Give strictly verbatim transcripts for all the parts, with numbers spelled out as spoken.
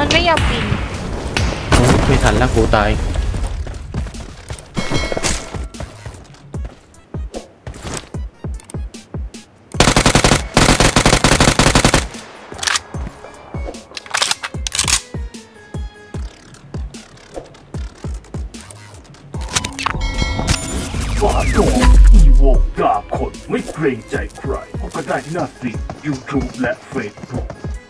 มันไม่ยอมบินไม่ทันแล้วกูตายฝาโดอีโวกาคนไม่เกรงใจใครก็ได้ที่หน้าสตรีม ยูทูบ และเฟซบุ๊ก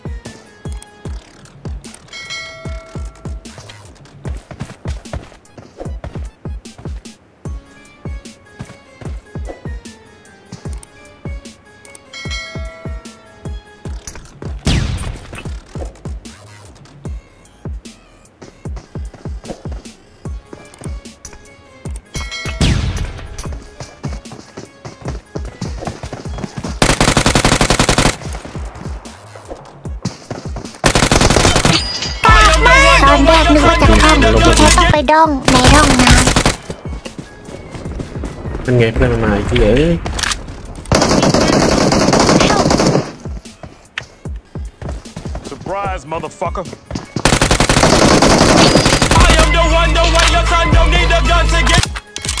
ตอนแรกนึกว่าจะข้ามที่แท้ต้องไปด้องในร่องน้ำเป็นไงเพื่อนมาอีกทีเอ้ย Surprise, motherfucker! I am the one, the way your son don't need a gun to get.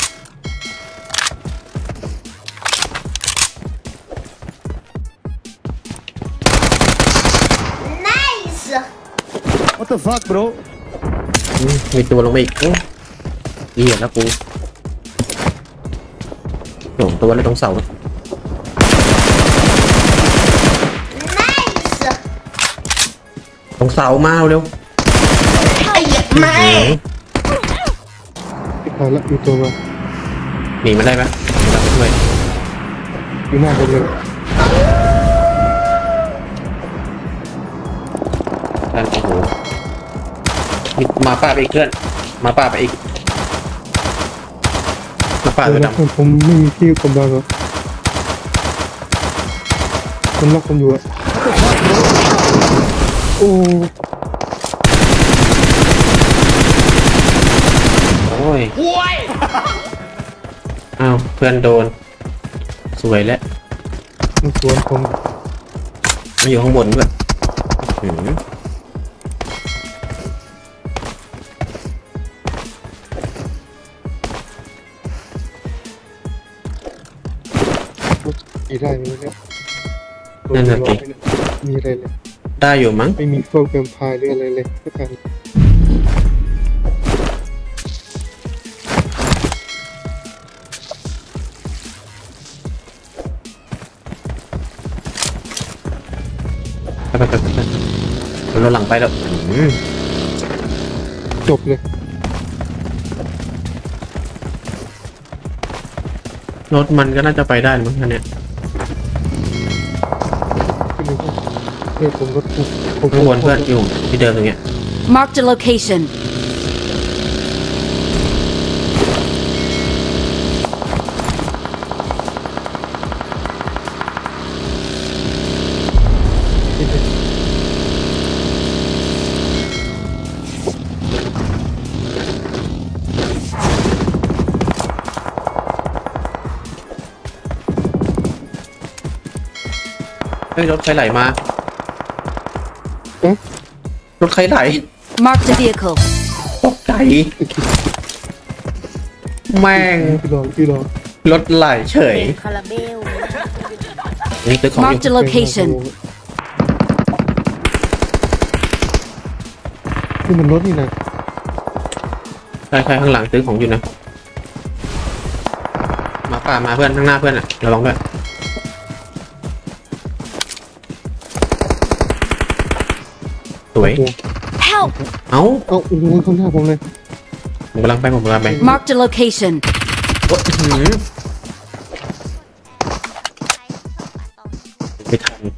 What the fuck, bro? มีตัวลงมาอีกเหี้ยแล้วกูโดนตัวเลยตรงเสาตรงเสามาเร็วแม่พอละมีตัวมาหนีมันได้ไหมรับช่วยอยู่หน้าผมเลยด้านโอ้โหมาป้าไปอีกเพื่อนมาป้าไปอีกมาป้าไปดำผมไม่มีที่กำบังหรอกมันล็อกผมอยู่อะโอ้โอ้ยอ้าวเพื่อนโดนสวยแล้วมันสวนผมมาอยู่ข้างบนด้วยหืมอีได้ไหมเนี่ยนั่นน่ะสิมีอะไรเลยได้อยู่มั้งไม่มีพวกแวมไพร์หรืออะไรเลยสักอย่างไปไปไปไปเราหลังไปแล้วจบเลยรถมันก็น่าจะไปได้มั้งคันเนี้ยเพื่อนผมรถผมข้างบนเพื่อนอยู่ที่เดิมตรงเนี้ย Mark the location เฮ้ยรถใครไหลมารถใครไหล Mark the vehicle ตกใจแม่งรถไหลเฉยนี่ตึกของ Mark the location นี่มันรถนี่นะใครใครข้างหลังซื้อของอยู่นะมาป่ามาเพื่อนข้างหน้าเพื่อนอ่ะระวังด้วยสวยเอ้าเอ้าโอ้โหข้างหน้าผมเลยผมกำลังไปผมกำลังไป Mark the location โอ้ยไม่ทัน